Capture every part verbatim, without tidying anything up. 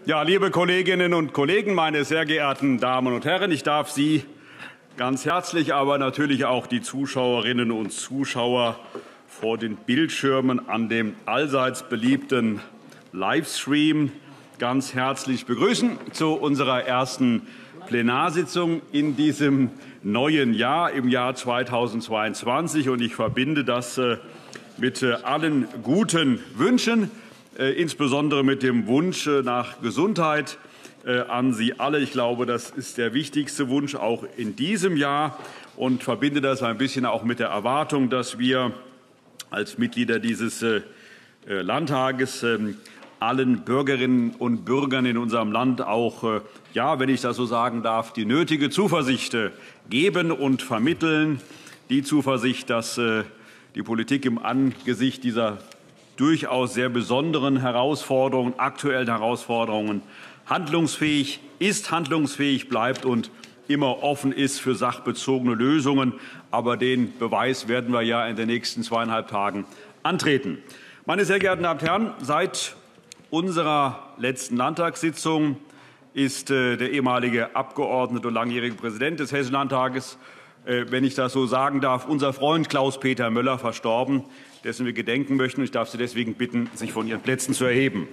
Ja, liebe Kolleginnen und Kollegen, meine sehr geehrten Damen und Herren, ich darf Sie ganz herzlich, aber natürlich auch die Zuschauerinnen und Zuschauer vor den Bildschirmen an dem allseits beliebten Livestream ganz herzlich begrüßen zu unserer ersten Plenarsitzung in diesem neuen Jahr, im Jahr zweitausendzweiundzwanzig. Und ich verbinde das mit allen guten Wünschen, insbesondere mit dem Wunsch nach Gesundheit an Sie alle. Ich glaube, das ist der wichtigste Wunsch auch in diesem Jahr und verbinde das ein bisschen auch mit der Erwartung, dass wir als Mitglieder dieses Landtages allen Bürgerinnen und Bürgern in unserem Land auch, ja, wenn ich das so sagen darf, die nötige Zuversicht geben und vermitteln. Die Zuversicht, dass die Politik im Angesicht dieser durchaus sehr besonderen Herausforderungen, aktuellen Herausforderungen handlungsfähig ist, handlungsfähig bleibt und immer offen ist für sachbezogene Lösungen. Aber den Beweis werden wir ja in den nächsten zweieinhalb Tagen antreten. Meine sehr geehrten Damen und Herren, seit unserer letzten Landtagssitzung ist der ehemalige Abgeordnete und langjährige Präsident des Hessischen Landtages, wenn ich das so sagen darf, unser Freund Klaus-Peter Möller verstorben, dessen wir gedenken möchten. Ich darf Sie deswegen bitten, sich von Ihren Plätzen zu erheben.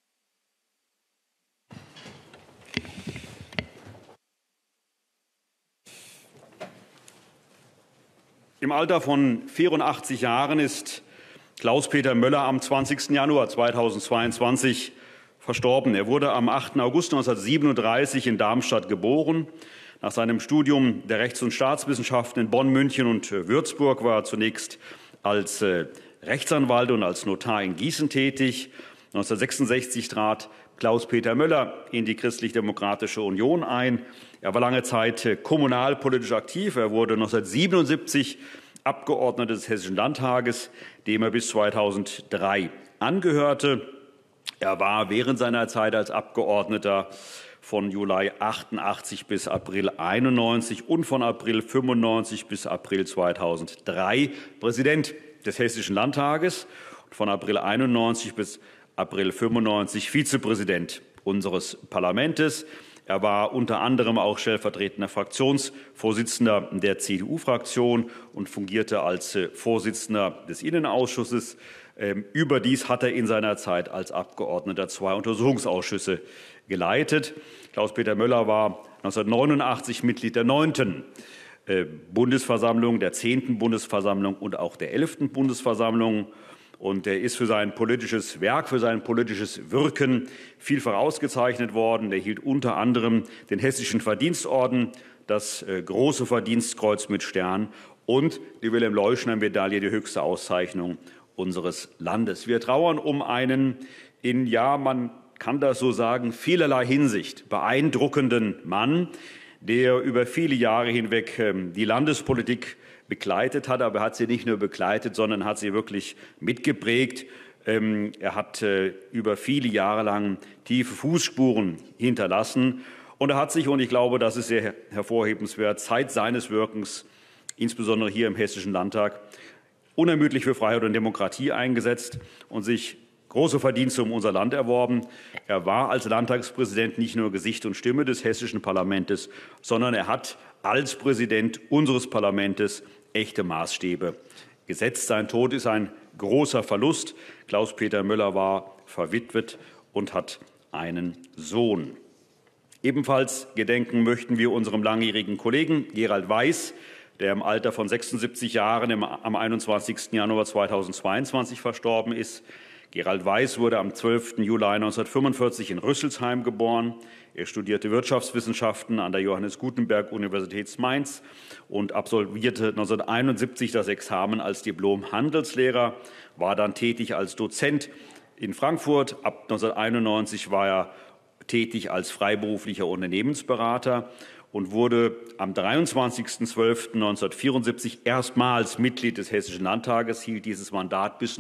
Im Alter von vierundachtzig Jahren ist Klaus-Peter Möller am zwanzigsten Januar zweitausendzweiundzwanzig verstorben. Er wurde am achten August neunzehnhundertsiebenunddreißig in Darmstadt geboren. Nach seinem Studium der Rechts- und Staatswissenschaften in Bonn, München und Würzburg war er zunächst als Rechtsanwalt und als Notar in Gießen tätig. neunzehnhundertsechsundsechzig trat Klaus-Peter Möller in die Christlich-Demokratische Union ein. Er war lange Zeit kommunalpolitisch aktiv. Er wurde neunzehnhundertsiebenundsiebzig Abgeordneter des Hessischen Landtages, dem er bis zweitausenddrei angehörte. Er war während seiner Zeit als Abgeordneter von Juli achtundachtzig bis April einundneunzig und von April fünfundneunzig bis April zweitausenddrei Präsident des Hessischen Landtages und von April einundneunzig bis April fünfundneunzig Vizepräsident unseres Parlaments. Er war unter anderem auch stellvertretender Fraktionsvorsitzender der C D U-Fraktion und fungierte als Vorsitzender des Innenausschusses. Überdies hat er in seiner Zeit als Abgeordneter zwei Untersuchungsausschüsse geleitet. Klaus-Peter Möller war neunzehnhundertneunundachtzig Mitglied der neunten Bundesversammlung, der zehnten Bundesversammlung und auch der elften Bundesversammlung. Und er ist für sein politisches Werk, für sein politisches Wirken vielfach ausgezeichnet worden. Er erhielt unter anderem den Hessischen Verdienstorden, das Große Verdienstkreuz mit Stern und die Wilhelm-Leuschner-Medaille, die höchste Auszeichnung unseres Landes. Wir trauern um einen in, ja, man kann das so sagen, vielerlei Hinsicht beeindruckenden Mann, der über viele Jahre hinweg die Landespolitik begleitet hat. Aber er hat sie nicht nur begleitet, sondern hat sie wirklich mitgeprägt. Er hat über viele Jahre lang tiefe Fußspuren hinterlassen. Und er hat sich, und ich glaube, das ist sehr hervorhebenswert, Zeit seines Wirkens, insbesondere hier im Hessischen Landtag, unermüdlich für Freiheit und Demokratie eingesetzt und sich große Verdienste um unser Land erworben. Er war als Landtagspräsident nicht nur Gesicht und Stimme des hessischen Parlaments, sondern er hat als Präsident unseres Parlaments echte Maßstäbe gesetzt. Sein Tod ist ein großer Verlust. Klaus-Peter Möller war verwitwet und hat einen Sohn. Ebenfalls gedenken möchten wir unserem langjährigen Kollegen Gerald Weiß, der im Alter von sechsundsiebzig Jahren am einundzwanzigsten Januar zweitausendzweiundzwanzig verstorben ist. Gerald Weiß wurde am zwölften Juli neunzehnhundertfünfundvierzig in Rüsselsheim geboren. Er studierte Wirtschaftswissenschaften an der Johannes Gutenberg Universität Mainz und absolvierte neunzehnhunderteinundsiebzig das Examen als Diplom-Handelslehrer, war dann tätig als Dozent in Frankfurt. Ab neunzehnhunderteinundneunzig war er tätig als freiberuflicher Unternehmensberater und wurde am dreiundzwanzigsten zwölften neunzehnhundertvierundsiebzig erstmals Mitglied des Hessischen Landtages, hielt dieses Mandat bis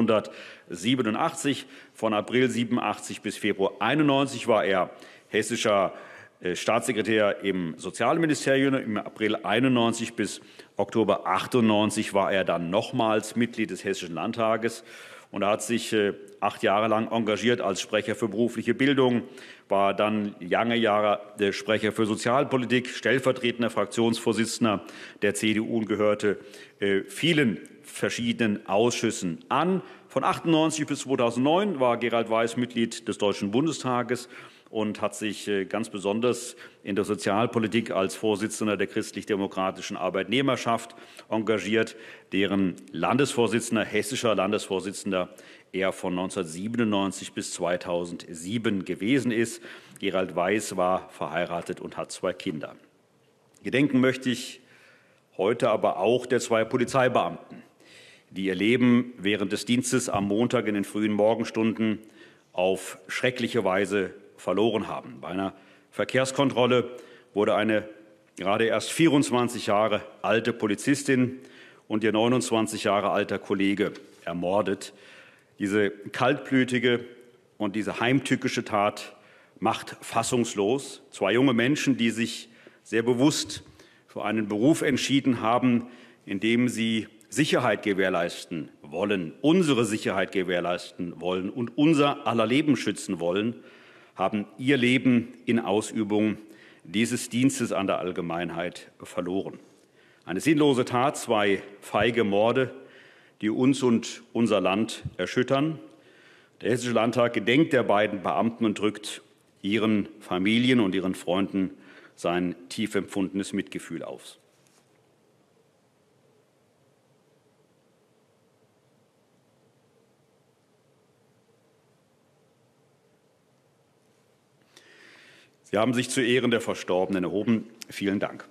neunzehnhundertsiebenundachtzig. Von April siebenundachtzig bis Februar einundneunzig war er hessischer Staatssekretär im Sozialministerium. Im April einundneunzig bis Oktober achtundneunzig war er dann nochmals Mitglied des Hessischen Landtages. Und er hat sich äh, acht Jahre lang engagiert als Sprecher für berufliche Bildung, war dann lange Jahre der Sprecher für Sozialpolitik, stellvertretender Fraktionsvorsitzender der C D U und gehörte äh, vielen verschiedenen Ausschüssen an. Von achtundneunzig bis zweitausendneun war Gerald Weiß Mitglied des Deutschen Bundestages und hat sich ganz besonders in der Sozialpolitik als Vorsitzender der christlich-demokratischen Arbeitnehmerschaft engagiert, deren Landesvorsitzender, hessischer Landesvorsitzender er von neunzehnhundertsiebenundneunzig bis zweitausendsieben gewesen ist. Gerald Weiß war verheiratet und hat zwei Kinder. Gedenken möchte ich heute aber auch der zwei Polizeibeamten, die ihr Leben während des Dienstes am Montag in den frühen Morgenstunden auf schreckliche Weise verloren haben. Bei einer Verkehrskontrolle wurde eine gerade erst vierundzwanzig Jahre alte Polizistin und ihr neunundzwanzig Jahre alter Kollege ermordet. Diese kaltblütige und diese heimtückische Tat macht fassungslos. Zwei junge Menschen, die sich sehr bewusst für einen Beruf entschieden haben, in dem sie Sicherheit gewährleisten wollen, unsere Sicherheit gewährleisten wollen und unser aller Leben schützen wollen, haben ihr Leben in Ausübung dieses Dienstes an der Allgemeinheit verloren. Eine sinnlose Tat, zwei feige Morde, die uns und unser Land erschüttern. Der Hessische Landtag gedenkt der beiden Beamten und drückt ihren Familien und ihren Freunden sein tief empfundenes Mitgefühl aus. Sie haben sich zu Ehren der Verstorbenen erhoben. Vielen Dank.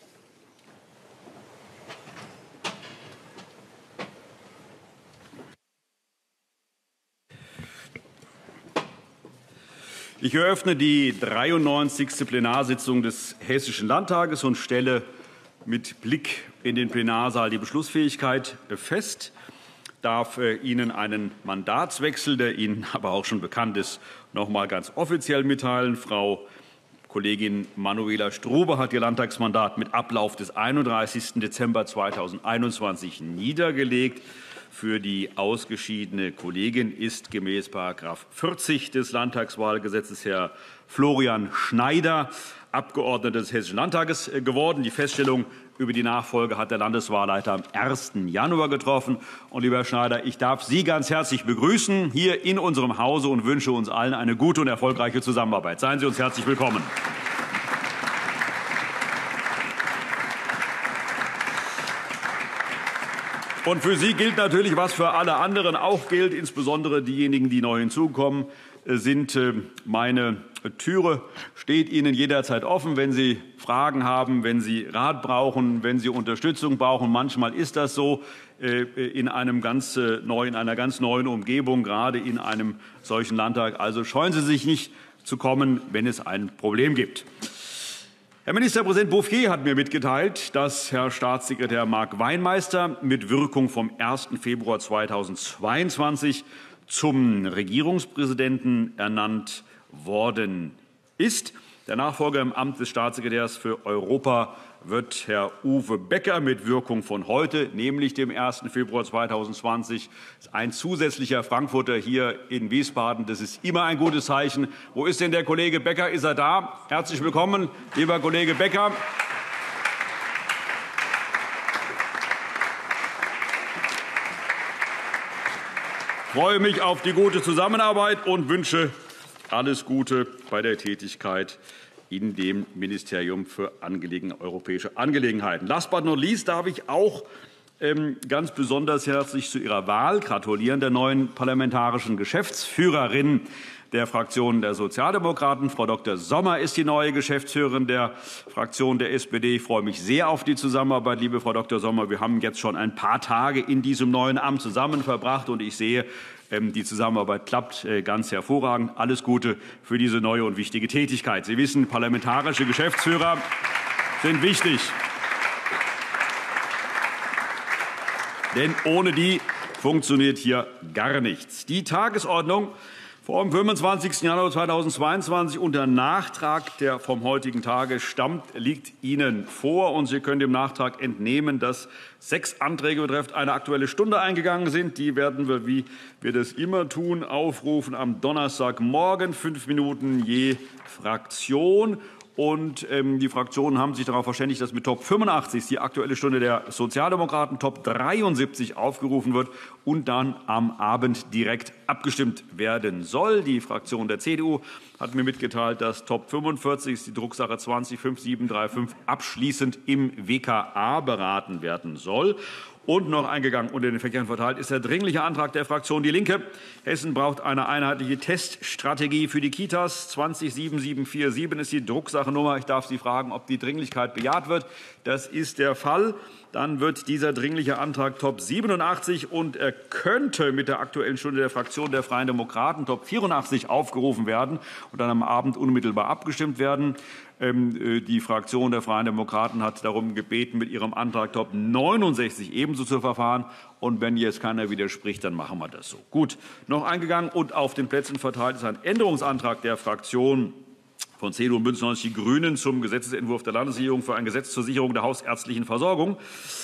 Ich eröffne die dreiundneunzigste Plenarsitzung des Hessischen Landtages und stelle mit Blick in den Plenarsaal die Beschlussfähigkeit fest. Ich darf Ihnen einen Mandatswechsel, der Ihnen aber auch schon bekannt ist, noch mal ganz offiziell mitteilen. Frau Kollegin Manuela Strube hat ihr Landtagsmandat mit Ablauf des einunddreißigsten Dezember zweitausendeinundzwanzig niedergelegt. Für die ausgeschiedene Kollegin ist gemäß Paragraph vierzig des Landtagswahlgesetzes Herr Florian Schneider Abgeordneter des Hessischen Landtages geworden. Die Feststellung über die Nachfolge hat der Landeswahlleiter am ersten Januar getroffen. Und, lieber Herr Schneider, ich darf Sie ganz herzlich begrüßen hier in unserem Hause und wünsche uns allen eine gute und erfolgreiche Zusammenarbeit. Seien Sie uns herzlich willkommen. Und für Sie gilt natürlich, was für alle anderen auch gilt, insbesondere diejenigen, die neu hinzukommen, sind meine Türe steht Ihnen jederzeit offen, wenn Sie Fragen haben, wenn Sie Rat brauchen, wenn Sie Unterstützung brauchen. Manchmal ist das so in, einem ganz neu, in einer ganz neuen Umgebung, gerade in einem solchen Landtag. Also scheuen Sie sich nicht zu kommen, wenn es ein Problem gibt. Herr Ministerpräsident Bouffier hat mir mitgeteilt, dass Herr Staatssekretär Marc Weinmeister mit Wirkung vom ersten Februar zweitausendzweiundzwanzig zum Regierungspräsidenten ernannt worden ist. Der Nachfolger im Amt des Staatssekretärs für Europa wird Herr Uwe Becker mit Wirkung von heute, nämlich dem ersten Februar zweitausendzwanzig. Ein zusätzlicher Frankfurter hier in Wiesbaden. Das ist immer ein gutes Zeichen. Wo ist denn der Kollege Becker? Ist er da? Herzlich willkommen, lieber Kollege Becker. Ich freue mich auf die gute Zusammenarbeit und wünsche alles Gute bei der Tätigkeit in dem Ministerium für Angelegen, europäische Angelegenheiten. Last but not least darf ich auch ähm, ganz besonders herzlich zu Ihrer Wahl gratulieren, der neuen parlamentarischen Geschäftsführerin der Fraktion der Sozialdemokraten. Frau Doktor Sommer ist die neue Geschäftsführerin der Fraktion der S P D. Ich freue mich sehr auf die Zusammenarbeit, liebe Frau Doktor Sommer. Wir haben jetzt schon ein paar Tage in diesem neuen Amt zusammen verbracht, und ich sehe, die Zusammenarbeit klappt ganz hervorragend. Alles Gute für diese neue und wichtige Tätigkeit. Sie wissen, parlamentarische Geschäftsführer sind wichtig. Denn ohne die funktioniert hier gar nichts. Die Tagesordnung Vom fünfundzwanzigsten Januar zweitausendzweiundzwanzig und der Nachtrag, der vom heutigen Tage stammt, liegt Ihnen vor. Und Sie können dem Nachtrag entnehmen, dass sechs Anträge betreffend eine Aktuelle Stunde eingegangen sind. Die werden wir, wie wir das immer tun, aufrufen am Donnerstagmorgen, fünf Minuten je Fraktion. Und ähm, die Fraktionen haben sich darauf verständigt, dass mit Top fünfundachtzig die Aktuelle Stunde der Sozialdemokraten, Top dreiundsiebzig aufgerufen wird und dann am Abend direkt abgestimmt werden soll. Die Fraktion der C D U hat mir mitgeteilt, dass Top fünfundvierzig, die Drucksache zwanzig fünf sieben drei fünf, abschließend im W K A beraten werden soll. Und noch eingegangen und in den Verkehren verteilt ist der Dringliche Antrag der Fraktion Die Linke. Hessen braucht eine einheitliche Teststrategie für die Kitas. zwanzig sieben sieben vier sieben ist die Drucksachennummer. Ich darf Sie fragen, ob die Dringlichkeit bejaht wird. Das ist der Fall. Dann wird dieser Dringliche Antrag Top siebenundachtzig und er könnte mit der Aktuellen Stunde der Fraktion der Freien Demokraten Top vierundachtzig aufgerufen werden und dann am Abend unmittelbar abgestimmt werden. Die Fraktion der Freien Demokraten hat darum gebeten, mit ihrem Antrag Top neunundsechzig ebenso zu verfahren. Und wenn jetzt keiner widerspricht, dann machen wir das so. Gut, noch eingegangen und auf den Plätzen verteilt ist ein Änderungsantrag der Fraktion von C D U und Bündnis neunzig Die Grünen zum Gesetzentwurf der Landesregierung für ein Gesetz zur Sicherung der hausärztlichen Versorgung.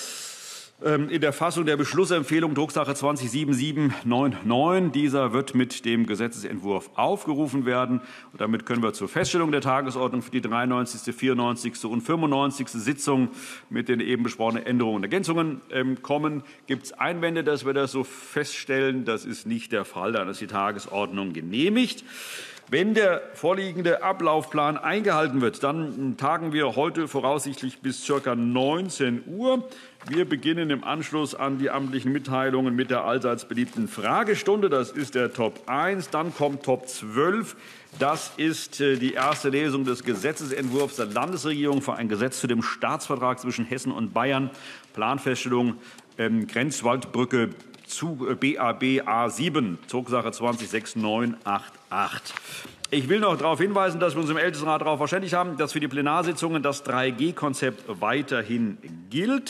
In der Fassung der Beschlussempfehlung Drucksache zwanzig sieben sieben neun neun. Dieser wird mit dem Gesetzentwurf aufgerufen werden. Und damit können wir zur Feststellung der Tagesordnung für die dreiundneunzigste, vierundneunzigste und fünfundneunzigste Sitzung mit den eben besprochenen Änderungen und Ergänzungen kommen. Gibt es Einwände, dass wir das so feststellen? Das ist nicht der Fall. Dann ist die Tagesordnung genehmigt. Wenn der vorliegende Ablaufplan eingehalten wird, dann tagen wir heute voraussichtlich bis ca. neunzehn Uhr. Wir beginnen im Anschluss an die amtlichen Mitteilungen mit der allseits beliebten Fragestunde. Das ist der Top eins. Dann kommt Top zwölf. Das ist die erste Lesung des Gesetzentwurfs der Landesregierung für ein Gesetz zu dem Staatsvertrag zwischen Hessen und Bayern. Planfeststellung ähm, Grenzwaldbrücke zu B A B A sieben, Drucksache zwanzig sechs neun acht acht. Ich will noch darauf hinweisen, dass wir uns im Ältestenrat darauf verständigt haben, dass für die Plenarsitzungen das drei G Konzept weiterhin gilt.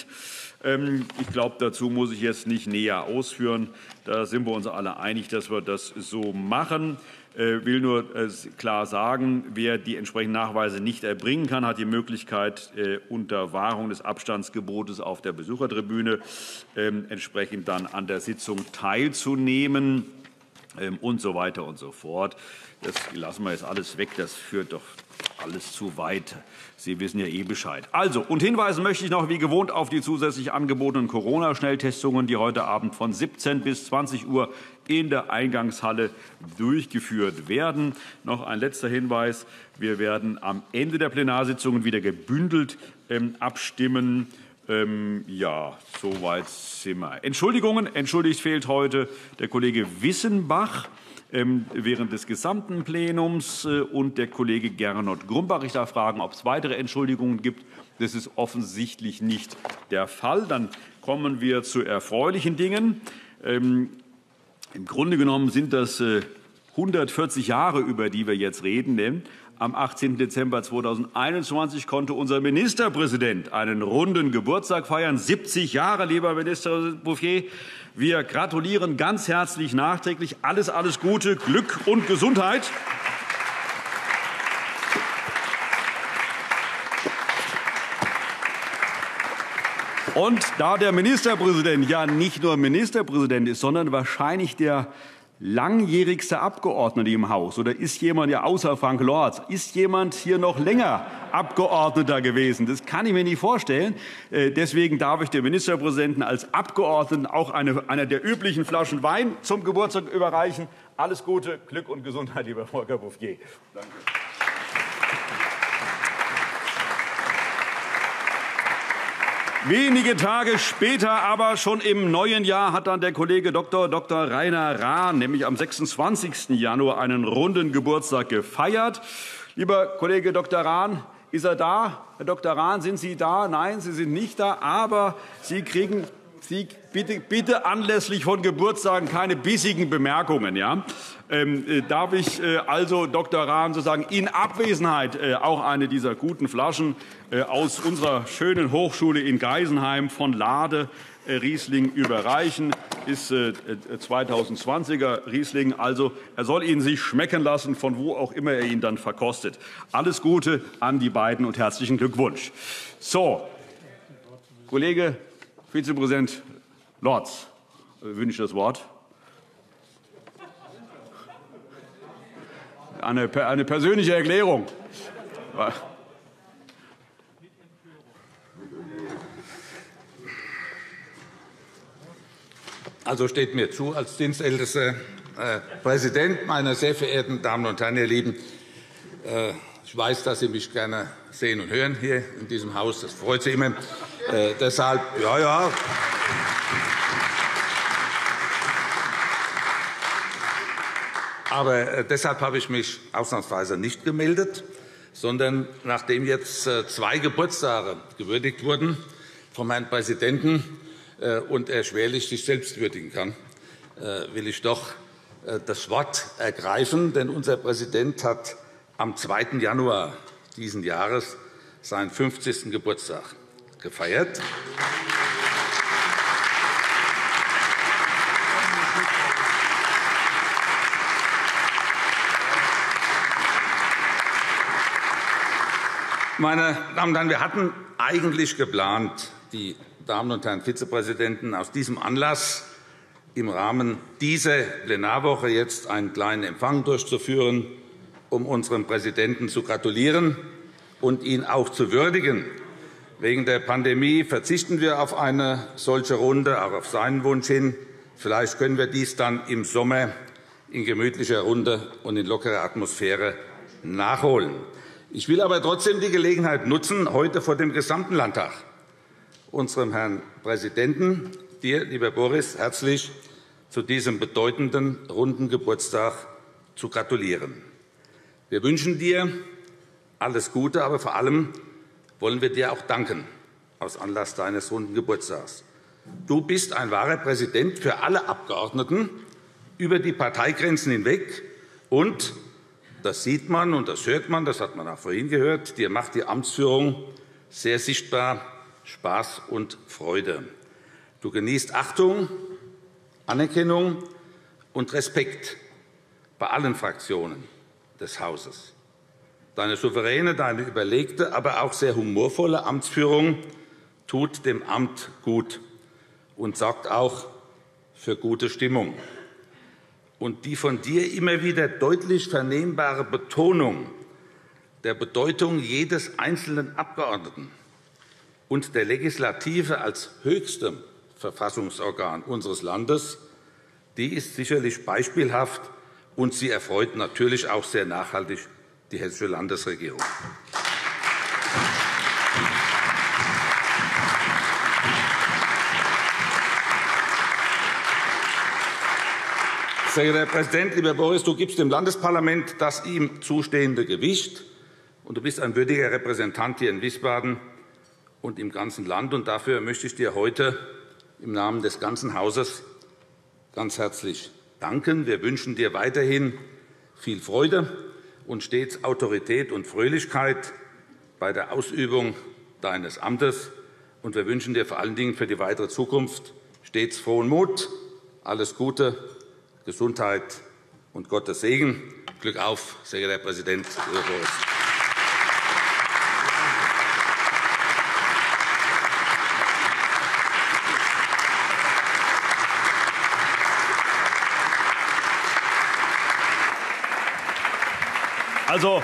Ich glaube, dazu muss ich jetzt nicht näher ausführen. Da sind wir uns alle einig, dass wir das so machen. Ich will nur klar sagen, wer die entsprechenden Nachweise nicht erbringen kann, hat die Möglichkeit, unter Wahrung des Abstandsgebotes auf der Besuchertribüne entsprechend dann an der Sitzung teilzunehmen und so weiter und so fort. Das lassen wir jetzt alles weg. Das führt doch alles zu weit. Sie wissen ja eh Bescheid. Also, und hinweisen möchte ich noch wie gewohnt auf die zusätzlich angebotenen Corona-Schnelltestungen, die heute Abend von siebzehn bis zwanzig Uhr in der Eingangshalle durchgeführt werden. Noch ein letzter Hinweis. Wir werden am Ende der Plenarsitzungen wieder gebündelt ähm, abstimmen. Ähm, ja, soweit sind wir. Entschuldigungen. Entschuldigt fehlt heute der Kollege Wissenbach während des gesamten Plenums und der Kollege Gernot Grumbach. Ich darf fragen, ob es weitere Entschuldigungen gibt. Das ist offensichtlich nicht der Fall. Dann kommen wir zu erfreulichen Dingen. Ähm, Im Grunde genommen sind das äh, hundertvierzig Jahre, über die wir jetzt reden. Denn am achtzehnten Dezember zweitausendeinundzwanzig konnte unser Ministerpräsident einen runden Geburtstag feiern. siebzig Jahre, lieber Minister Bouffier. Wir gratulieren ganz herzlich nachträglich. Alles, alles Gute, Glück und Gesundheit. Und da der Ministerpräsident ja nicht nur Ministerpräsident ist, sondern wahrscheinlich der langjährigste Abgeordnete im Haus, oder ist jemand, ja außer Frank Lorz, ist jemand hier noch länger Abgeordneter gewesen? Das kann ich mir nicht vorstellen. Deswegen darf ich dem Ministerpräsidenten als Abgeordneten auch eine, eine der üblichen Flaschen Wein zum Geburtstag überreichen. Alles Gute, Glück und Gesundheit, lieber Volker Bouffier. Danke. Wenige Tage später, aber schon im neuen Jahr, hat dann der Kollege Doktor Doktor Rainer Rahn, nämlich am sechsundzwanzigsten Januar, einen runden Geburtstag gefeiert. Lieber Kollege Doktor Rahn, ist er da? Herr Doktor Rahn, sind Sie da? Nein, Sie sind nicht da, aber Sie kriegen Sie bitte, bitte anlässlich von Geburtstagen keine bissigen Bemerkungen. Ja? Ähm, äh, darf ich äh, also Doktor Rahn sozusagen in Abwesenheit äh, auch eine dieser guten Flaschen äh, aus unserer schönen Hochschule in Geisenheim von Lade äh, Riesling überreichen? ist äh, zweitausendzwanziger Riesling. Also er soll ihn sich schmecken lassen, von wo auch immer er ihn dann verkostet. Alles Gute an die beiden und herzlichen Glückwunsch. So, Kollege Vizepräsident Lorz wünscht das Wort. Eine, eine persönliche Erklärung. Also steht mir zu, als dienstältester äh, Präsident, meine sehr verehrten Damen und Herren, ihr Lieben, äh, ich weiß, dass Sie mich gerne sehen und hören hier in diesem Haus. Das freut Sie immer. Äh, deshalb, ja, ja. Aber äh, deshalb habe ich mich ausnahmsweise nicht gemeldet, sondern nachdem jetzt äh, zwei Geburtstage gewürdigt wurden vom Herrn Präsidenten äh, und er schwerlich sich selbst würdigen kann, äh, will ich doch äh, das Wort ergreifen. Denn unser Präsident hat am zweiten Januar dieses Jahres seinen fünfzigsten Geburtstag gefeiert. Meine Damen und Herren, wir hatten eigentlich geplant, die Damen und Herren Vizepräsidenten aus diesem Anlass im Rahmen dieser Plenarwoche jetzt einen kleinen Empfang durchzuführen, um unserem Präsidenten zu gratulieren und ihn auch zu würdigen. Wegen der Pandemie verzichten wir auf eine solche Runde, auch auf seinen Wunsch hin. Vielleicht können wir dies dann im Sommer in gemütlicher Runde und in lockerer Atmosphäre nachholen. Ich will aber trotzdem die Gelegenheit nutzen, heute vor dem gesamten Landtag unserem Herrn Präsidenten, dir, lieber Boris, herzlich zu diesem bedeutenden runden Geburtstag zu gratulieren. Wir wünschen dir alles Gute, aber vor allem wollen wir dir auch danken aus Anlass deines runden Geburtstags. Du bist ein wahrer Präsident für alle Abgeordneten über die Parteigrenzen hinweg und das sieht man und das hört man, das hat man auch vorhin gehört. Dir macht die Amtsführung sehr sichtbar Spaß und Freude. Du genießt Achtung, Anerkennung und Respekt bei allen Fraktionen des Hauses. Deine souveräne, deine überlegte, aber auch sehr humorvolle Amtsführung tut dem Amt gut und sorgt auch für gute Stimmung. Und die von dir immer wieder deutlich vernehmbare Betonung der Bedeutung jedes einzelnen Abgeordneten und der Legislative als höchstem Verfassungsorgan unseres Landes, die ist sicherlich beispielhaft, und sie erfreut natürlich auch sehr nachhaltig die Hessische Landesregierung. Sehr geehrter Herr Präsident, lieber Boris, du gibst dem Landesparlament das ihm zustehende Gewicht, und du bist ein würdiger Repräsentant hier in Wiesbaden und im ganzen Land. Und dafür möchte ich dir heute im Namen des ganzen Hauses ganz herzlich danken. Wir wünschen dir weiterhin viel Freude und stets Autorität und Fröhlichkeit bei der Ausübung deines Amtes. Und wir wünschen dir vor allen Dingen für die weitere Zukunft stets frohen Mut, alles Gute, Gesundheit und Gottes Segen. Glück auf, sehr geehrter Herr Präsident, lieber Boris. Also,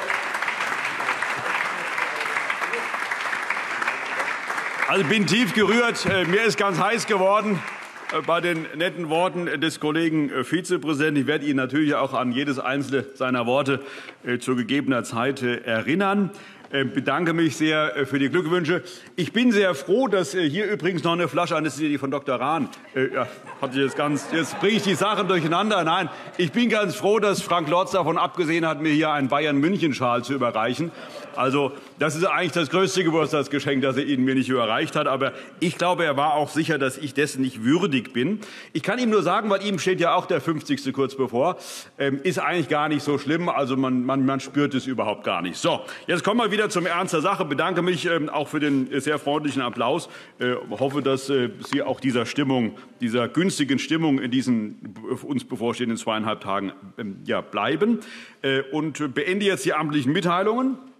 also bin tief gerührt. Mir ist ganz heiß geworden bei den netten Worten des Kollegen Vizepräsidenten. Ich werde ihn natürlich auch an jedes einzelne seiner Worte zu gegebener Zeit erinnern. Ich bedanke mich sehr für die Glückwünsche. Ich bin sehr froh, dass hier übrigens noch eine Flasche, das ist die von Doktor Rahn, ja, hatte ich jetzt, ganz, jetzt bringe ich die Sachen durcheinander. Nein, ich bin ganz froh, dass Frank Lorz davon abgesehen hat, mir hier einen Bayern-München-Schal zu überreichen. Also das ist eigentlich das größte Geburtstagsgeschenk, das er Ihnen mir nicht überreicht hat. Aber ich glaube, er war auch sicher, dass ich dessen nicht würdig bin. Ich kann ihm nur sagen, weil ihm steht ja auch der fünfzigste kurz bevor, ähm, ist eigentlich gar nicht so schlimm. Also man, man, man spürt es überhaupt gar nicht. So, jetzt kommen wir wieder wieder zum Ernst der Sache. Bedanke mich ähm, auch für den äh, sehr freundlichen Applaus. Äh, hoffe, dass äh, Sie auch dieser Stimmung, dieser günstigen Stimmung in diesen äh, uns bevorstehenden zweieinhalb Tagen ähm, ja, bleiben. Äh, und beende jetzt die amtlichen Mitteilungen.